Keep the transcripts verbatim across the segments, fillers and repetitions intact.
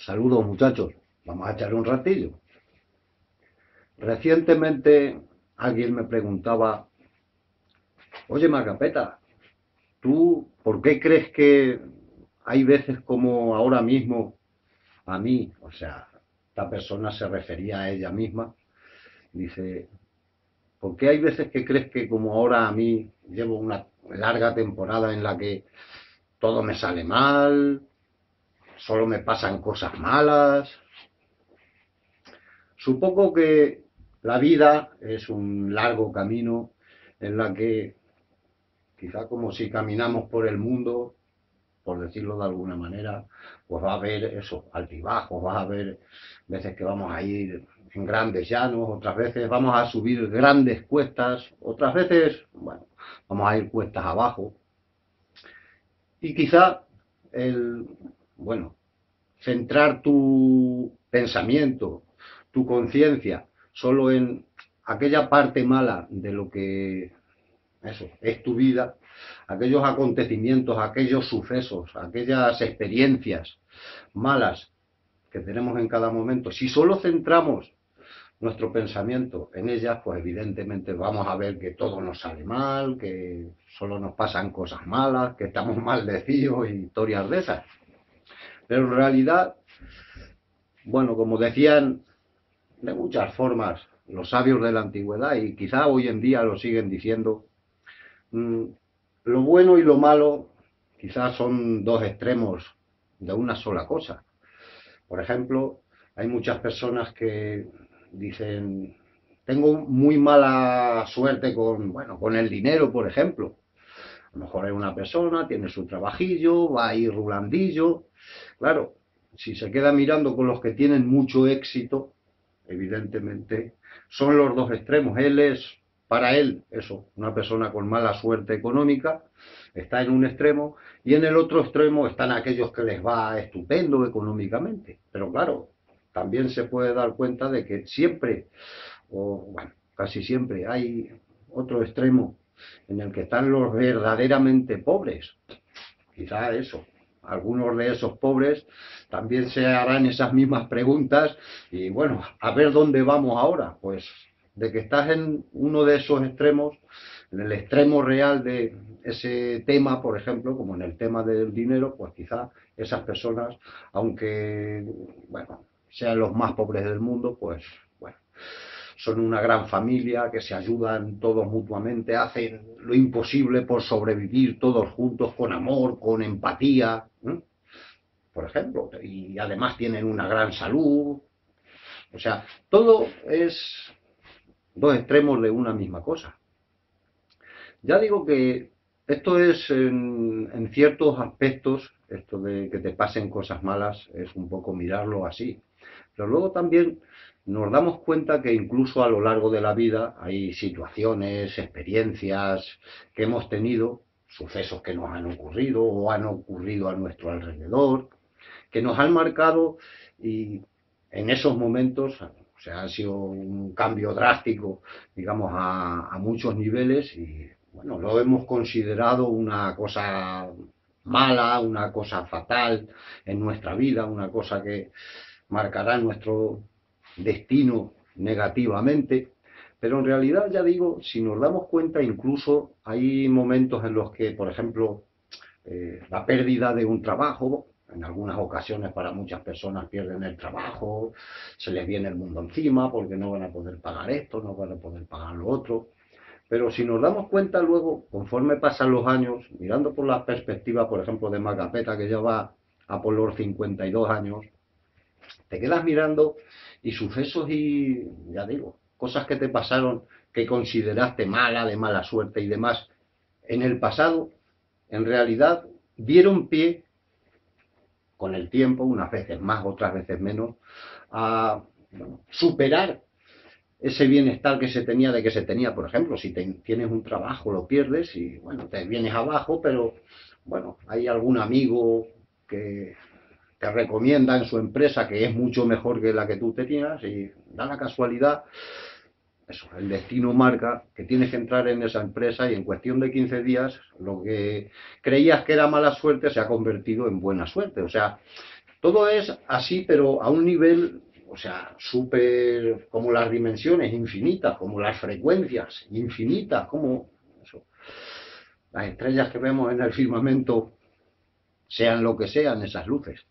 Saludos muchachos, vamos a echar un ratillo. Recientemente alguien me preguntaba, oye Macapeta, ¿tú por qué crees que hay veces como ahora mismo a mí, o sea, esta persona se refería a ella misma, dice, ¿por qué hay veces que crees que como ahora a mí llevo una larga temporada en la que todo me sale mal, solo me pasan cosas malas? Supongo que la vida es un largo camino en la que, quizá como si caminamos por el mundo, por decirlo de alguna manera, pues va a haber eso, altibajos, va a haber veces que vamos a ir en grandes llanos, otras veces vamos a subir grandes cuestas, otras veces, bueno, vamos a ir cuestas abajo. Y quizá el, bueno, centrar tu pensamiento, tu conciencia, solo en aquella parte mala de lo que eso es tu vida, aquellos acontecimientos, aquellos sucesos, aquellas experiencias malas que tenemos en cada momento, si solo centramos nuestro pensamiento en ellas, pues evidentemente vamos a ver que todo nos sale mal, que solo nos pasan cosas malas, que estamos maldecidos y historias de esas. Pero en realidad, bueno, como decían de muchas formas los sabios de la antigüedad, y quizá hoy en día lo siguen diciendo, mmm, lo bueno y lo malo quizás son dos extremos de una sola cosa. Por ejemplo, hay muchas personas que dicen, tengo muy mala suerte con, bueno, con el dinero, por ejemplo. A lo mejor es una persona, tiene su trabajillo, va a ir rulandillo. Claro, si se queda mirando con los que tienen mucho éxito, evidentemente son los dos extremos. Él es, para él, eso, una persona con mala suerte económica, está en un extremo, y en el otro extremo están aquellos que les va estupendo económicamente. Pero claro, también se puede dar cuenta de que siempre, o bueno, casi siempre hay otro extremo en el que están los verdaderamente pobres. Quizá eso, algunos de esos pobres también se harán esas mismas preguntas y bueno, a ver dónde vamos ahora. Pues de que estás en uno de esos extremos, en el extremo real de ese tema, por ejemplo, como en el tema del dinero, pues quizá esas personas, aunque, bueno, sean los más pobres del mundo, pues, bueno, son una gran familia que se ayudan todos mutuamente, hacen lo imposible por sobrevivir todos juntos con amor, con empatía, ¿eh? Por ejemplo, y además tienen una gran salud. O sea, todo es dos extremos de una misma cosa. Ya digo que esto es en, en ciertos aspectos, esto de que te pasen cosas malas, es un poco mirarlo así. Pero luego también nos damos cuenta que incluso a lo largo de la vida hay situaciones, experiencias que hemos tenido, sucesos que nos han ocurrido o han ocurrido a nuestro alrededor, que nos han marcado y en esos momentos, o sea, ha sido un cambio drástico, digamos, a, a muchos niveles y bueno, lo hemos considerado una cosa mala, una cosa fatal en nuestra vida, una cosa que marcará nuestro destino negativamente. Pero en realidad, ya digo, si nos damos cuenta, incluso hay momentos en los que, por ejemplo, eh, la pérdida de un trabajo, en algunas ocasiones para muchas personas pierden el trabajo, se les viene el mundo encima porque no van a poder pagar esto, no van a poder pagar lo otro. Pero si nos damos cuenta luego, conforme pasan los años, mirando por la perspectiva, por ejemplo, de Macapeta, que ya va a por los cincuenta y dos años, te quedas mirando y sucesos y, ya digo, cosas que te pasaron que consideraste mala, de mala suerte y demás, en el pasado, en realidad dieron pie, con el tiempo, unas veces más, otras veces menos, a bueno, superar ese bienestar que se tenía de que se tenía, por ejemplo, si te, tienes un trabajo, lo pierdes y, bueno, te vienes abajo, pero, bueno, hay algún amigo que te recomienda en su empresa que es mucho mejor que la que tú tenías y da la casualidad, eso, el destino marca que tienes que entrar en esa empresa y en cuestión de quince días lo que creías que era mala suerte se ha convertido en buena suerte. O sea, Todo es así, pero a un nivel, o sea, súper, como las dimensiones infinitas, como las frecuencias infinitas, como eso, las estrellas que vemos en el firmamento, sean lo que sean esas luces.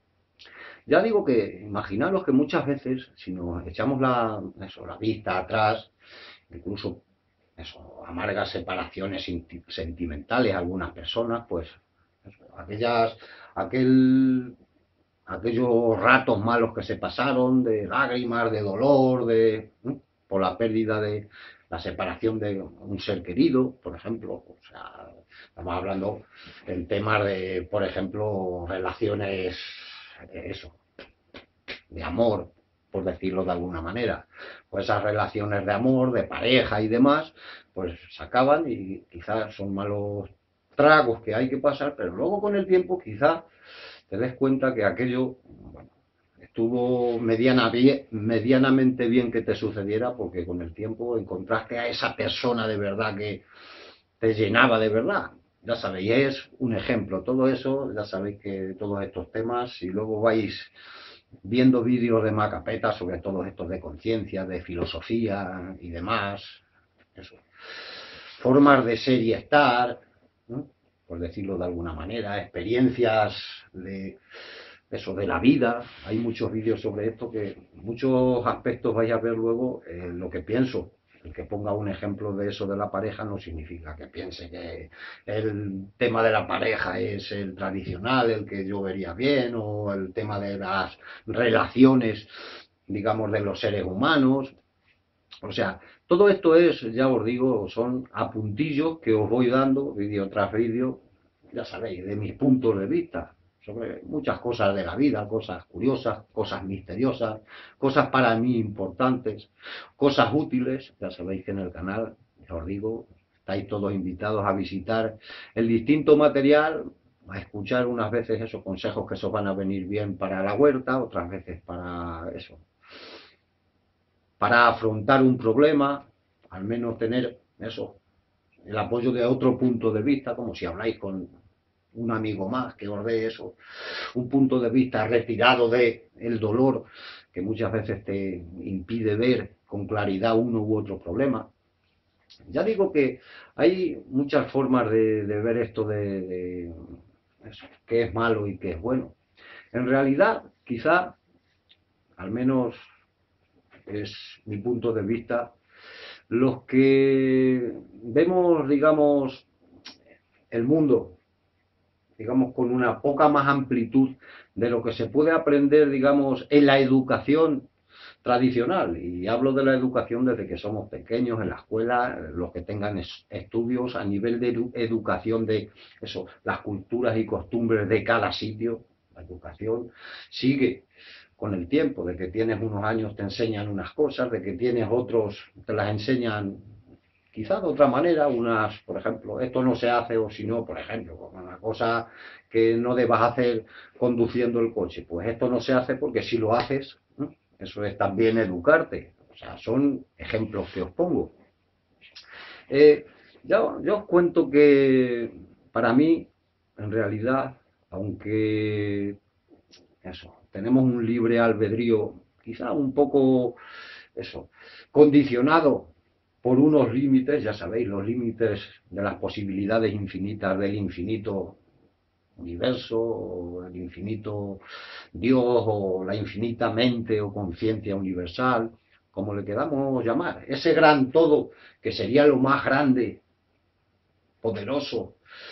Ya digo que, imaginaros que muchas veces, si nos echamos la, eso, la vista atrás, incluso eso, amargas separaciones sentimentales, algunas personas, pues eso, aquellas, aquel, aquellos ratos malos que se pasaron, de lágrimas, de dolor, de ¿no? por la pérdida de la separación de un ser querido, por ejemplo, o sea, estamos hablando en temas de, por ejemplo, relaciones, eso, de amor, por decirlo de alguna manera. Pues esas relaciones de amor, de pareja y demás, pues se acaban y quizás son malos tragos que hay que pasar, pero luego con el tiempo quizás te des cuenta que aquello, bueno, estuvo mediana bien, medianamente bien que te sucediera, porque con el tiempo encontraste a esa persona de verdad que te llenaba de verdad. Ya sabéis, es un ejemplo. Todo eso, ya sabéis que todos estos temas, si luego vais viendo vídeos de Macapeta sobre todos estos de conciencia, de filosofía y demás, eso, formas de ser y estar, ¿no? Por decirlo de alguna manera, experiencias de eso, de la vida. Hay muchos vídeos sobre esto que muchos aspectos vais a ver luego eh, lo que pienso. El que ponga un ejemplo de eso de la pareja no significa que piense que el tema de la pareja es el tradicional, el que yo vería bien, o el tema de las relaciones, digamos, de los seres humanos. O sea, todo esto es, ya os digo, son apuntillos que os voy dando, vídeo tras vídeo, ya sabéis, de mis puntos de vista, sobre muchas cosas de la vida, cosas curiosas, cosas misteriosas, cosas para mí importantes, cosas útiles. Ya sabéis que en el canal, ya os digo, estáis todos invitados a visitar el distinto material, a escuchar unas veces esos consejos que os van a venir bien para la huerta, otras veces para eso, para afrontar un problema, al menos tener eso, el apoyo de otro punto de vista, como si habláis con un amigo más que os dé eso, un punto de vista retirado de el dolor que muchas veces te impide ver con claridad uno u otro problema. Ya digo que hay muchas formas de, de ver esto de, de eso, qué es malo y qué es bueno. En realidad, quizá, al menos es mi punto de vista, los que vemos, digamos, el mundo, digamos, con una poca más amplitud de lo que se puede aprender, digamos, en la educación tradicional. Y hablo de la educación desde que somos pequeños, en la escuela, los que tengan estudios a nivel de edu educación de eso, las culturas y costumbres de cada sitio. La educación sigue con el tiempo, de que tienes unos años te enseñan unas cosas, de que tienes otros te las enseñan quizás de otra manera, unas, por ejemplo, esto no se hace, o si no, por ejemplo, una cosa que no debas hacer conduciendo el coche, pues esto no se hace porque si lo haces, ¿no? Eso es también educarte. O sea, son ejemplos que os pongo. Eh, yo, yo os cuento que para mí, en realidad, aunque eso, tenemos un libre albedrío, quizá un poco eso, condicionado por unos límites, ya sabéis, los límites de las posibilidades infinitas del infinito universo, o el infinito Dios, o la infinita mente o conciencia universal, como le queramos llamar, ese gran todo que sería lo más grande, poderoso,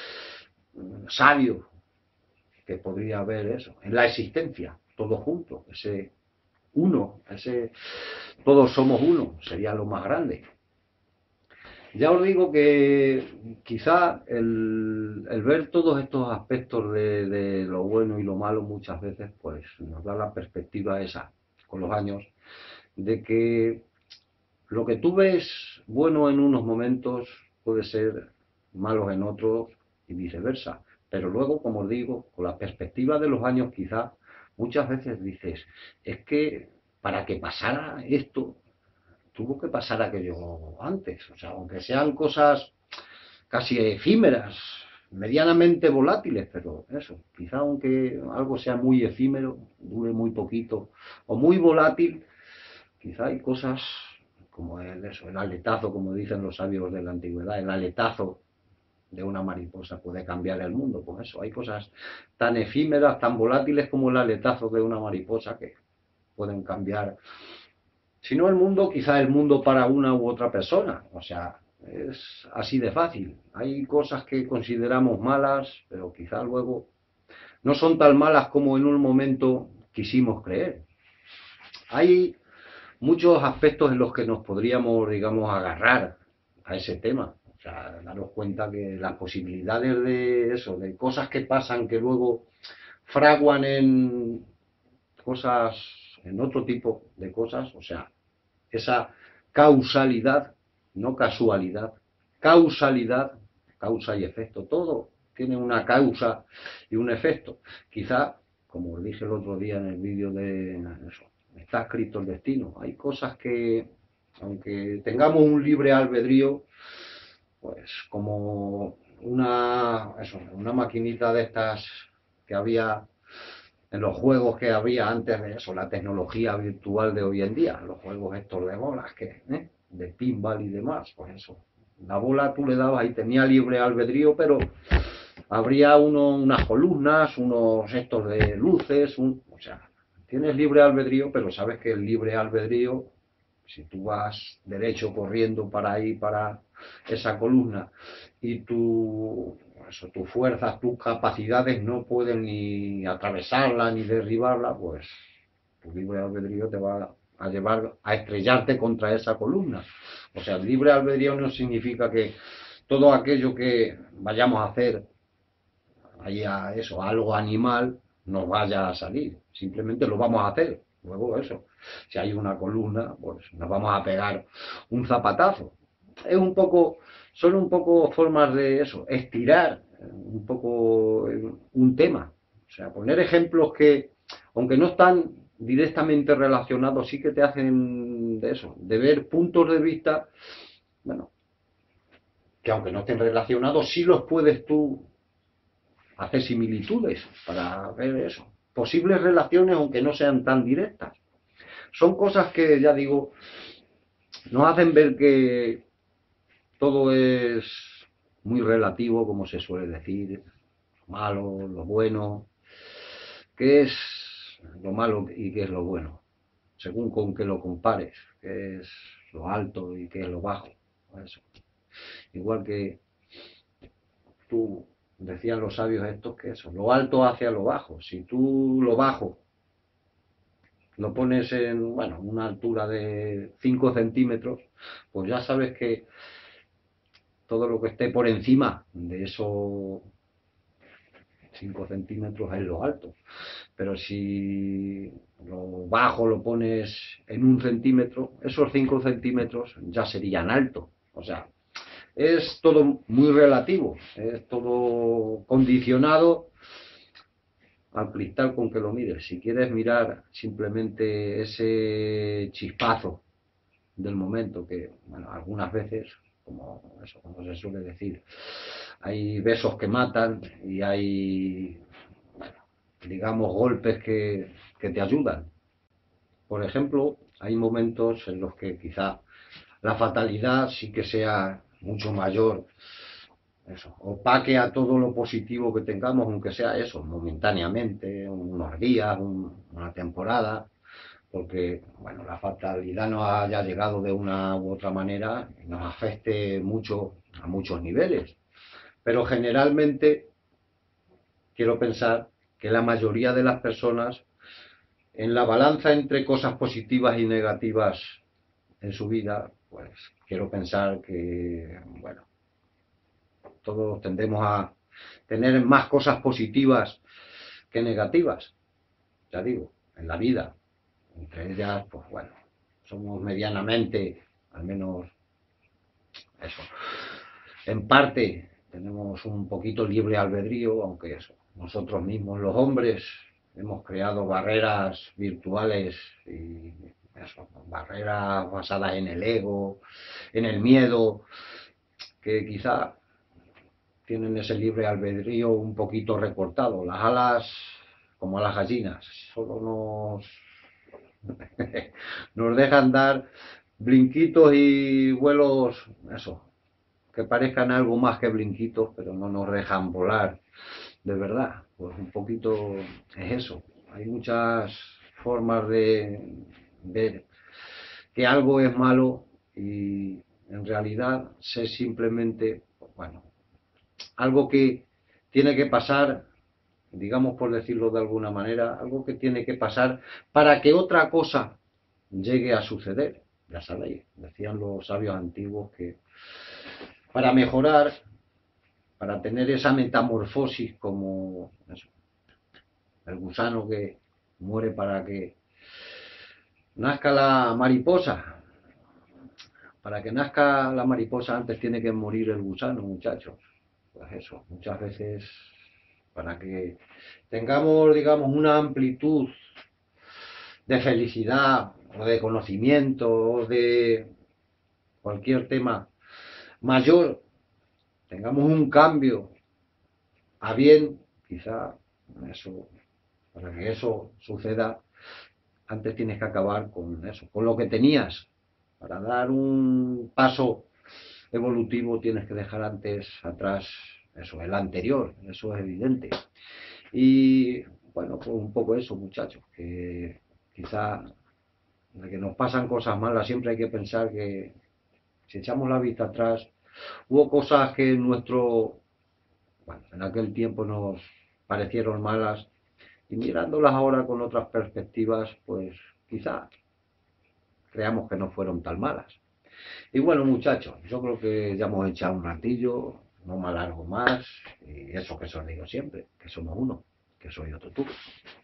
sabio que podría haber eso, en la existencia, todo junto, ese uno, ese todos somos uno, sería lo más grande. Ya os digo que quizá el, el ver todos estos aspectos de, de lo bueno y lo malo muchas veces pues nos da la perspectiva esa, con los años, de que lo que tú ves bueno en unos momentos puede ser malo en otros y viceversa. Pero luego, como os digo, con la perspectiva de los años quizá muchas veces dices, es que para que pasara esto tuvo que pasar aquello antes, o sea, aunque sean cosas casi efímeras, medianamente volátiles, pero eso, quizá aunque algo sea muy efímero, dure muy poquito, o muy volátil, quizá hay cosas como el, eso, el aletazo, como dicen los sabios de la antigüedad, el aletazo de una mariposa puede cambiar el mundo. Pues eso, hay cosas tan efímeras, tan volátiles como el aletazo de una mariposa que pueden cambiar, si no el mundo, quizá el mundo para una u otra persona. O sea, es así de fácil. Hay cosas que consideramos malas, pero quizá luego no son tan malas como en un momento quisimos creer. Hay muchos aspectos en los que nos podríamos, digamos, agarrar a ese tema. O sea, daros cuenta que las posibilidades de eso, de cosas que pasan que luego fraguan en cosas, en otro tipo de cosas, o sea, esa causalidad, no casualidad, causalidad, causa y efecto, todo tiene una causa y un efecto. Quizá, como dije el otro día en el vídeo de eso, está escrito el destino. Hay cosas que, aunque tengamos un libre albedrío, pues como una, eso, una maquinita de estas que había en los juegos que había antes de eso, la tecnología virtual de hoy en día, los juegos estos de bolas, que, ¿eh? de pinball y demás, pues eso. La bola tú le dabas y tenía libre albedrío, pero habría uno, unas columnas, unos estos de luces, un, o sea, tienes libre albedrío, pero sabes que el libre albedrío, si tú vas derecho corriendo para ahí, para esa columna, y tu, eso, tus fuerzas, tus capacidades no pueden ni atravesarla ni derribarla, pues tu libre albedrío te va a llevar a estrellarte contra esa columna. O sea, el libre albedrío no significa que todo aquello que vayamos a hacer, haya eso, algo animal, nos vaya a salir. Simplemente lo vamos a hacer. Luego eso, si hay una columna, pues nos vamos a pegar un zapatazo. Es un poco, son un poco formas de eso, estirar un poco un tema. O sea, poner ejemplos que, aunque no están directamente relacionados, sí que te hacen de eso, de ver puntos de vista, bueno, que aunque no estén relacionados, sí los puedes tú hacer similitudes para ver eso. Posibles relaciones, aunque no sean tan directas. Son cosas que, ya digo, nos hacen ver que todo es muy relativo, como se suele decir, lo malo, lo bueno, qué es lo malo y qué es lo bueno, según con qué lo compares, qué es lo alto y qué es lo bajo. Eso. Igual que tú, decían los sabios estos, que eso, lo alto hacia lo bajo. Si tú lo bajo lo pones en, bueno, una altura de cinco centímetros, pues ya sabes que todo lo que esté por encima de esos cinco centímetros es lo alto. Pero si lo bajo lo pones en un centímetro, esos cinco centímetros ya serían altos. O sea, es todo muy relativo, es todo condicionado al cristal con que lo mires. Si quieres mirar simplemente ese chispazo del momento, que, bueno, algunas veces, como eso, como se suele decir, hay besos que matan y hay, bueno, digamos, golpes que, que te ayudan. Por ejemplo, hay momentos en los que quizá la fatalidad sí que sea mucho mayor, eso, opaque a todo lo positivo que tengamos, aunque sea eso, momentáneamente, unos días, un, una temporada, porque, bueno, la fatalidad nos haya llegado de una u otra manera y nos afecte mucho a muchos niveles. Pero generalmente quiero pensar que la mayoría de las personas, en la balanza entre cosas positivas y negativas en su vida, pues quiero pensar que, bueno, todos tendemos a tener más cosas positivas que negativas, ya digo, en la vida. Entre ellas, pues bueno, somos medianamente, al menos eso, en parte tenemos un poquito libre albedrío, aunque eso, nosotros mismos los hombres hemos creado barreras virtuales y eso, barreras basadas en el ego, en el miedo, que quizá tienen ese libre albedrío un poquito recortado. Las alas, como a las gallinas, solo nos, nos dejan dar brinquitos y vuelos, eso, que parezcan algo más que brinquitos, pero no nos dejan volar de verdad. Pues un poquito es eso. Hay muchas formas de ver que algo es malo y en realidad es simplemente, bueno, algo que tiene que pasar, digamos por decirlo de alguna manera, algo que tiene que pasar para que otra cosa llegue a suceder. Ya sabéis, decían los sabios antiguos que para mejorar, para tener esa metamorfosis como eso, el gusano que muere para que nazca la mariposa. Para que nazca la mariposa antes tiene que morir el gusano, muchachos. Pues eso, muchas veces para que tengamos, digamos, una amplitud de felicidad o de conocimiento o de cualquier tema mayor, tengamos un cambio a bien, quizá eso, para que eso suceda, antes tienes que acabar con eso, con lo que tenías. Para dar un paso evolutivo tienes que dejar antes atrás eso, el anterior, eso es evidente. Y bueno, pues un poco eso, muchachos, que quizá de que nos pasan cosas malas, siempre hay que pensar que si echamos la vista atrás, hubo cosas que en nuestro, bueno, en aquel tiempo nos parecieron malas y mirándolas ahora con otras perspectivas, pues quizá creamos que no fueron tan malas. Y bueno, muchachos, yo creo que ya hemos echado un ratillo, no me alargo más, y eso que os digo siempre, que somos uno, que soy otro tú.